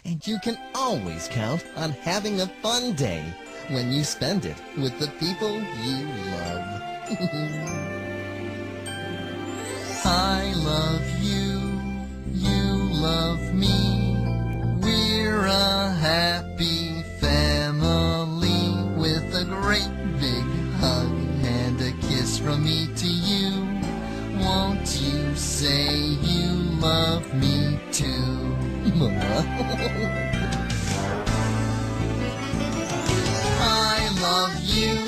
And you can always count on having a fun day when you spend it with the people you love. I love you, you love me. We're a happy family with a great big hug and a kiss from me to you. Won't you say you love me too, Mama? I love you.